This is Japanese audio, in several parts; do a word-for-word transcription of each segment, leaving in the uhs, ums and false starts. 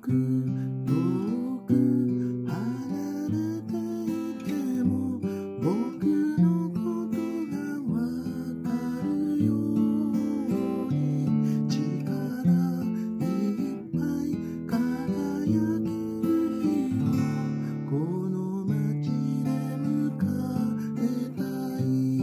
く遠く離れていても僕のことがわかるように力いっぱい輝ける日をこの街で迎えたい。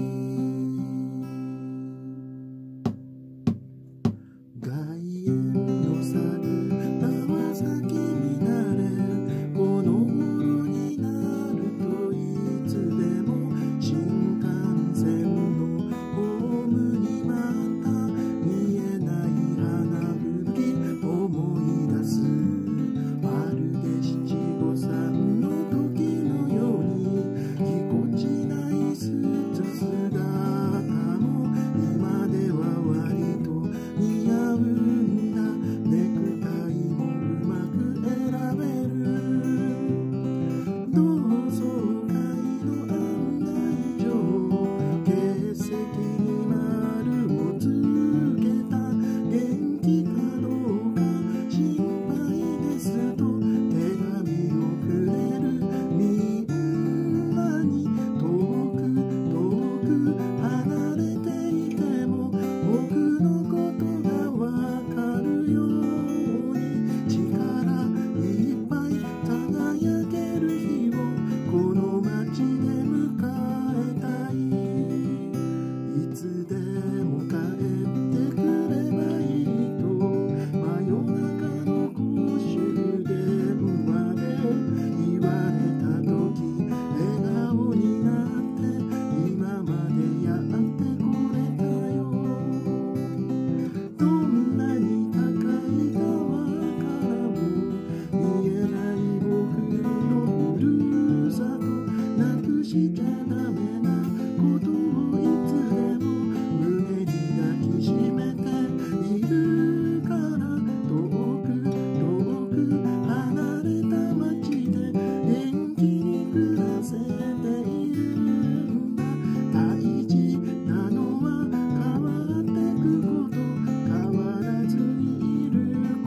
外苑の猿川崎乱れこの頃になるといつでも新幹線のホームにまた見えない花吹雪思い出す。まるで七五三の時のようにぎこちないスーツ姿も今では割と似合うんだ。ネクタイもうまく選べる。同窓会の案内状欠席に丸をつけた。元気かどうか心配ですと手紙をくれる。みんなに遠く遠く離れていても僕のことがわかるように力いっぱい輝ける日をこの街で迎えたい。いつでも帰ってくればいいと真夜中の公衆電話で言われた時笑顔になって今までやってこれたよ。どんなに高い川からも見えない僕のふるさとなくしちゃダメなことをいつでも胸に抱きしめているから遠く遠く離れた街で元気に暮らせているんだ。大事なのは変わってくこと変わらずにいること。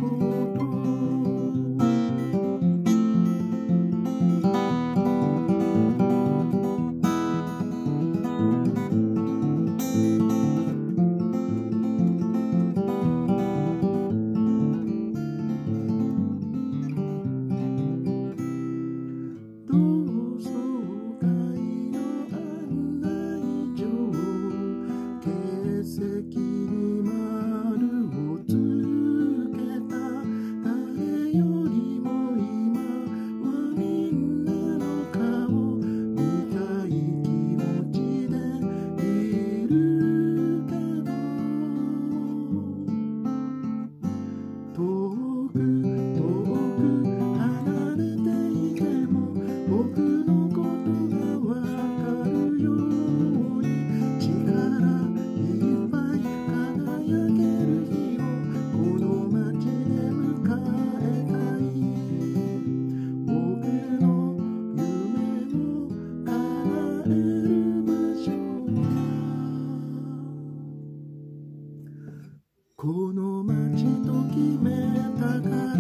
同窓会の案内状欠席に丸をつけた。誰よりも今はみんなの顔見たい気持ちでいるけど遠く遠く離れていても僕のことがわかるように力いっぱい輝ける日をこの街で迎えたい。僕の夢を叶える場所はこの街と決めたから